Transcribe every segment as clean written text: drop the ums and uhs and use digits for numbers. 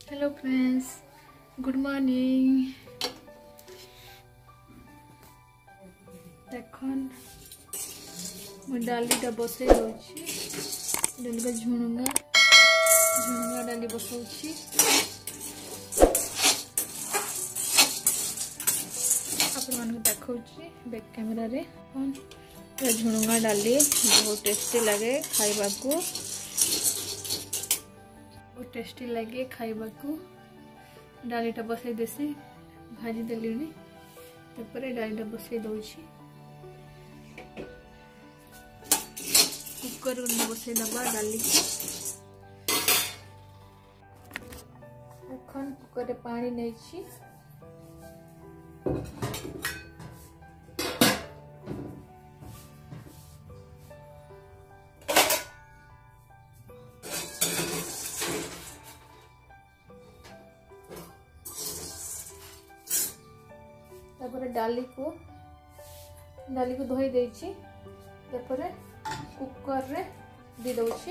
Hello friends, good morning. देखन मु डालीटा बसई डाली का झुणुंगा डाली बसौची। आपण देखौची बैक कैमरा रे झुणुंगा डाली बहुत टेस्टी लगे खाइबा को, बहुत टेस्टी लगे खाइबा को। डालीटा बसई देसी भाजी देली तापर डालीटा बसई दौची। कुकर बसई दबा डाली एखन कुकर पानी नहीं डाली को धोई देछि तापर कुकर रे दी दउछि।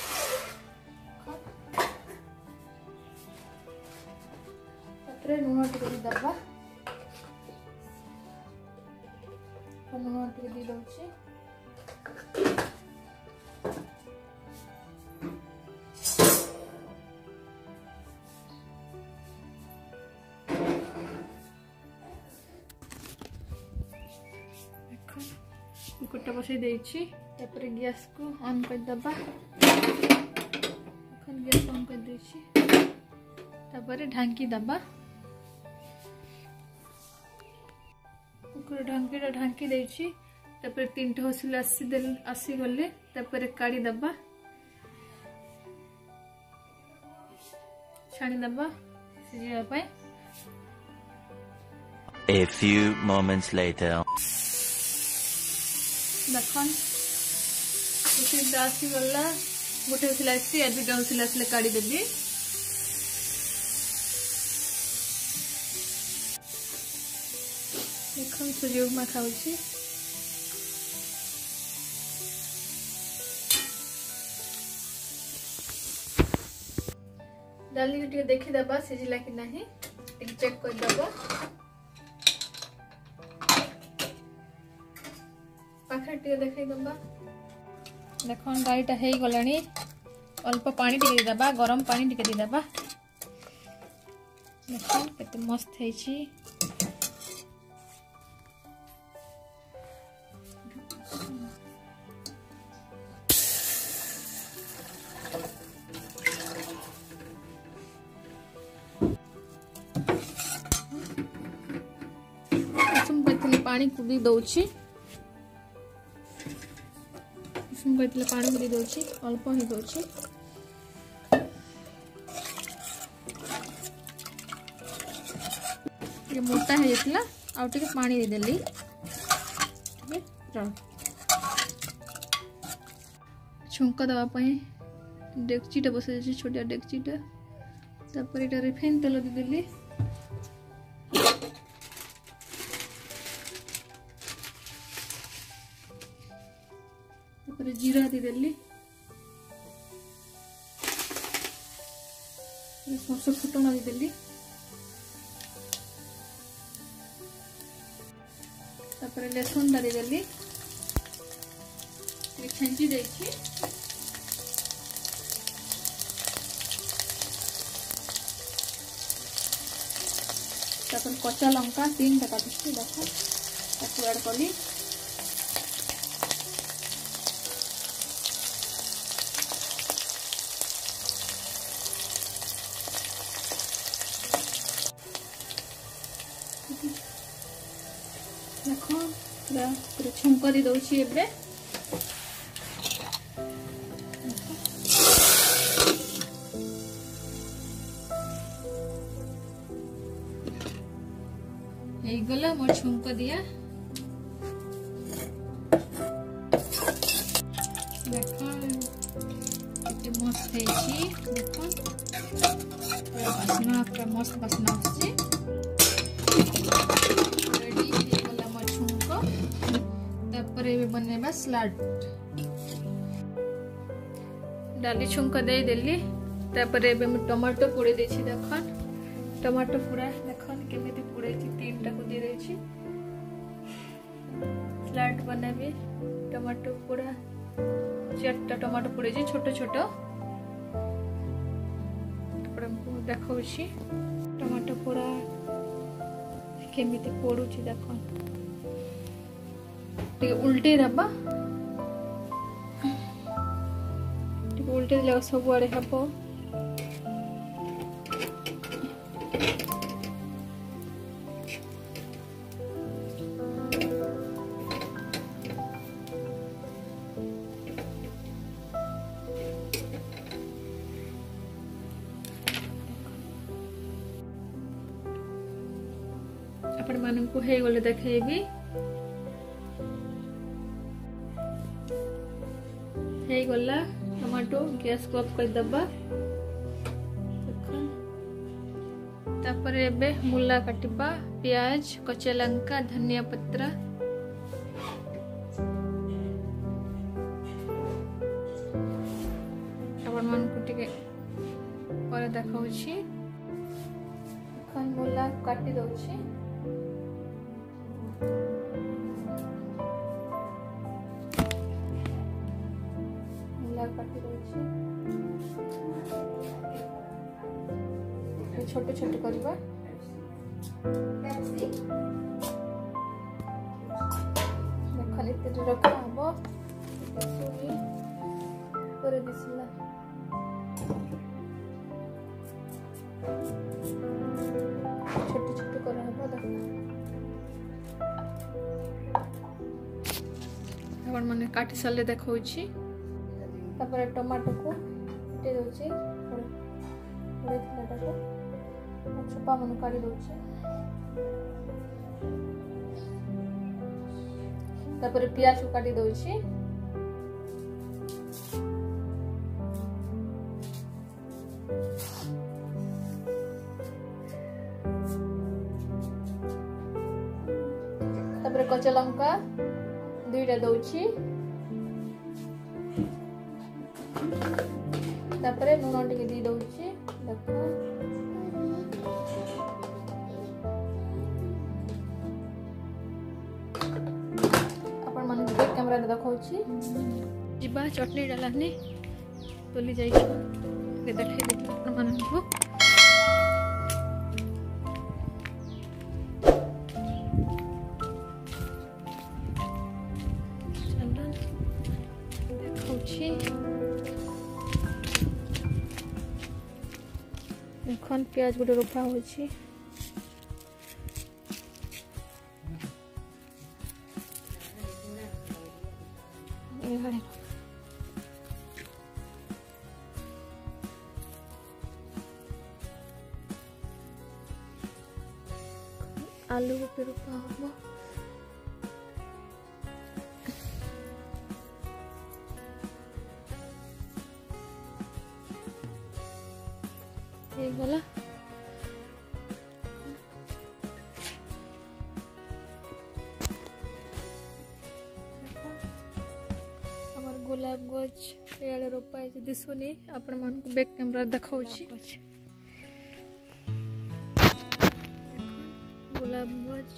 तापर लुण टिके दबा लुण टिके दी दउछि। कुकरटा बसई देछि तापर गैस को ऑन कर दबा। गैस ऑन कर देछि तापर ढांकी दबा। कुकर ढांकी देछि तापर 3 हुइसिल आसी गले तापर काढ़ी दबा, छाणी दबा सिजिया पाए। A few moments later. देखन आसी गला गोटे हुइसिल आसी आ दुटा हुइसिल आसले काढ़ी देबी। देखन सूर्य उपमा खाउची। डाली के टिके देखि दबा सिजिला कि नाही टिके चेक कर दबा। पाखा टिके देखै दबा। देखन डालीटा हेई गलानी, अल्प पानी टिके दबा, गरम पानी टिके दी दबा। देखन केते मस्त हेछि। पानी को दी दउछि, पानी को दी दउछि, अल्प ही दउछि। ये मोटा है जेतला आ टिके पानी दे देली। छुंका दवा पई डेक्चीटा बसे जे छोटा डेक्चीटा तापर एटा रिफाइन तेल दे देली। जीरा दी देली, सरसों फुटना दी देली, तापर लहसुन दी देली, छेंची देछि। तापर कच्चा लंका 3 टा काटछि देखो ताको ऐड कली। देखो पूरा छुंक दी दउछि एबे। हेई गला मोर छुंक दिया। देखो केते मस्त हेछि। देखो बासना पूरा मस्त बासना आछि। बनेबा सलाड। डाली छुंक दे देली तापर एबे मैं टमाटो पोड़े देछि देखन टमाटो पूरा देखन केमिति पोड़े छी तीनटा को दे दै छी सलाड बनाबे टमाटो पोड़ा 4टा टमाटो पोड़े छी छोट छोट तापर हमको देखौ छी टमाटो पोड़ा केमिति पोड़ू छी देखन टे उल्टे दबा टे उल्टे दिला सब आड़े हबो आपण मानन को हे गले देखेबी हे गला टमाटो गैस को ऑफ कर दबा तापर एबे मूला काटिबा प्याज कच्चा लंका धनिया पत्रा आपण मन को टिके पर देखाउ छी खन मूला काटी दउ छी काटी दउछि छोटे छोटे करबा खाली तेल रखा हबो सुनी करे दिसला छोटे छोटे कर हबो देखो आपण माने काटी साले देखौछि तापर टमाटो को काटी दउछि थोड़े थिलाटा को चोपा मन काटी दउछि तापर प्याज को काटी दउछि तापर कच्चा लंका 2टा दउछि तापर लूण टिके दी दउछि देखो अपन मन के कैमरा रे देखौछि जिबा चटनी डालानी तोली जाई के देखे दे अपन मन को चलन देखौछि देखन प्याज गोटे रोपा होछि आलू पे रोपा हो गला हमार गुलाब गछ एड़े रोपाई दिसुनी आपण मन को बैक कैमरा देखाउछि गुलाब गछ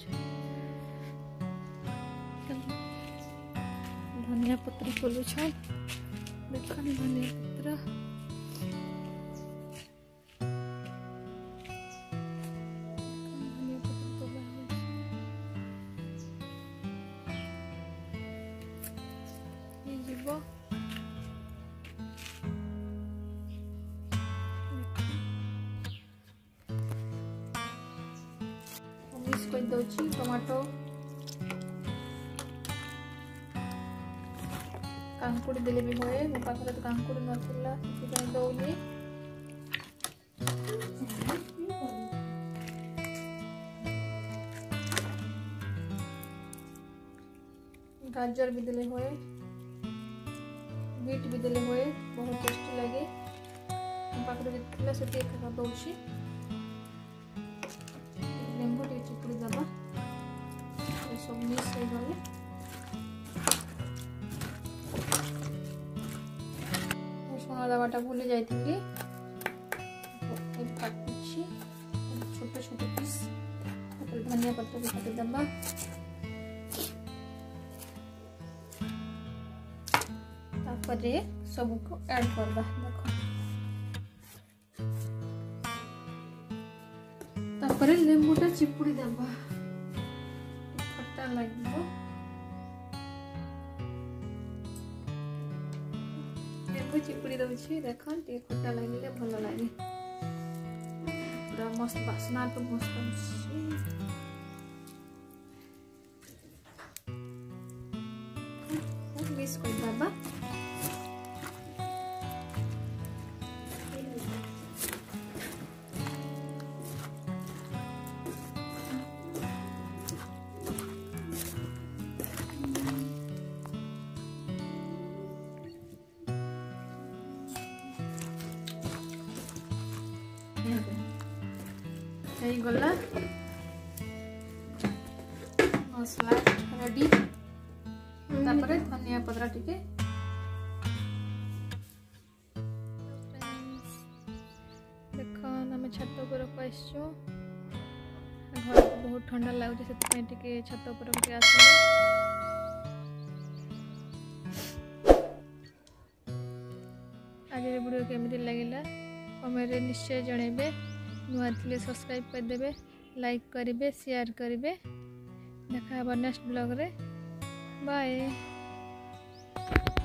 धनिया पत्र खोलु छ देखन धनिया पत्र टमाटो कांकुड़ी देले भी होए मो पाखरे तो कांकुड़ी नथिला से दौली गाजर भी देले होए बीट भी देले होए बहुत टेस्टी लगे मो पाखरे थिला से एक का दउछि लेंबू टे चिपुड़ी दबा सब मिक्स हो गले रसुण दबाटा भूली जाइथिली छोटे छोटे पीस धनिया पत्र भी काटिदेबा तापर सबको ऐड करबा देखो तापर लेंबूटा चिपुड़ी देबा खट्टा लागबो लेंबू चिपुड़ी दउछि देखो टे खट्टा लागिले भलो लागे पूरा मस्त वासना तो मस्त अछि मिक्स कर बाबा गला मसला रेडी तापरे धनिया पत्रा टिके देखो हम छत पर आसो घर को बहुत ठंडा लगुच से छत पर आस आज वीडियो केमी लगे कमेंट निश्चय जनइबे नुआ थे सब्सक्राइब करदे लाइक करेंगे शेयर करेंगे देखा नेक्स्ट ब्लॉग रे बाय।